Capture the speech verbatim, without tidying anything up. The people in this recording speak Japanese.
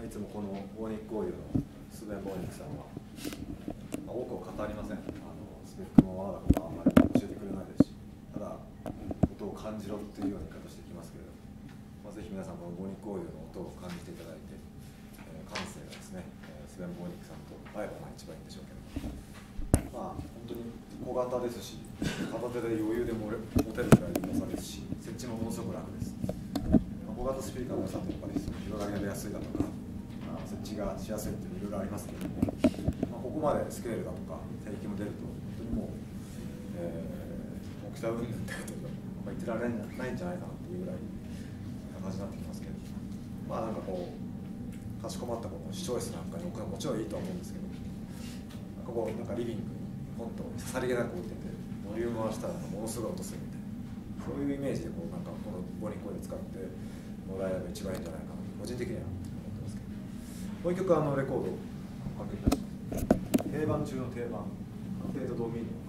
いつもこのボーニックオーディオのスベン・ボーニックさんは、まあ、多くを語りません。あのスペックも我がことあんまり教えてくれないですし、ただ音を感じろっていうような言い方してきますけれど、まあ、ぜひ皆さんこのボーニックオーディオの音を感じていただいて、えー、感性がですね、えー、スベン・ボーニックさんと会えばまあ一番いいんでしょうけど、まあ本当に小型ですし、片手で余裕で持てるくらいの重さですし、設置もものすごく楽です。小型スピーカーの良さってやっぱり広がりが出やすいだとか、まあ、設置がしやすいっていろいろありますけれども、まあ、ここまでスケールだとか低域も出ると本当にもう、えー、大きさ云々ってことで、まあ、言ってられないんじゃないかなっていうぐらいな感じになってきますけど、まあなんかこうかしこまったこの視聴室なんかに置くのはもちろんいいとは思うんですけど、ここなんかリビングにポンとさりげなく置いててボリューム回したらものすごい音するみたいな、そういうイメージでこうなんかこのボーニックオーディオ使ってもらえれば一番いいんじゃないかなと個人的には思ってますけど、もう一曲あのレコードをかけて定番中の定番、フェードドミニオン